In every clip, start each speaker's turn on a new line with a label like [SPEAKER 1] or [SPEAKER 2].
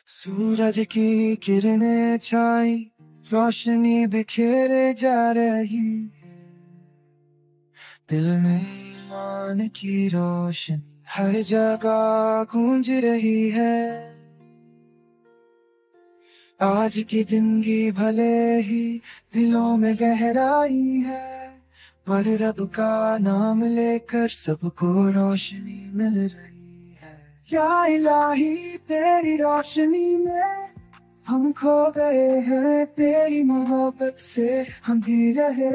[SPEAKER 1] सूरज की किरणें छाई, रोशनी बिखेरे जा रही, दिल में ईमान की रोशनी हर जगह गूंज रही है। आज की जिंदगी भले ही दिलों में गहराई है, पर रब का नाम लेकर सबको रोशनी मिल रही है। या इलाही तेरी रोशनी में हम खो गए हैं, तेरी मोहब्बत से हम भी रहे।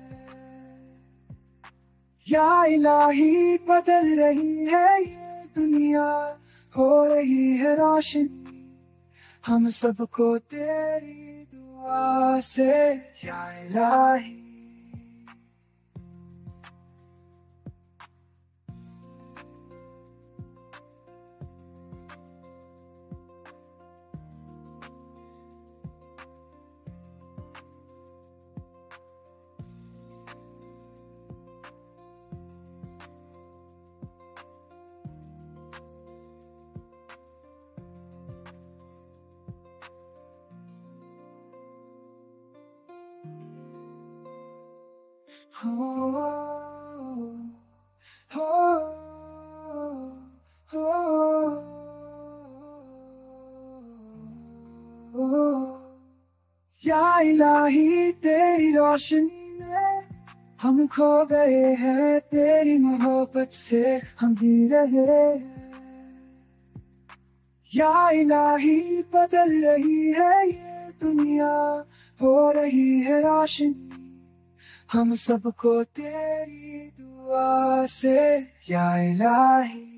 [SPEAKER 1] या इलाही बदल रही है ये दुनिया, हो रही है रोशनी हम सबको तेरी दुआ से। या इलाही हो हो हो। या इलाही तेरी रोशनी में हम खो गए हैं, तेरी मोहब्बत से हम भी रहे। या इलाही बदल रही है ये दुनिया, हो रही है रोशनी हम सबको तेरी दुआ से। या इलाही